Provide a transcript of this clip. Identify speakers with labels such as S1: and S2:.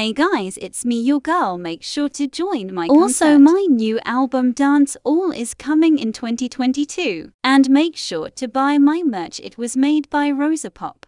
S1: Hey guys, it's me, your girl. Make sure to join my
S2: Also,
S1: concert. My new album Dance All is coming in 2022. And make sure to buy my merch. It was made by Rosa Pop.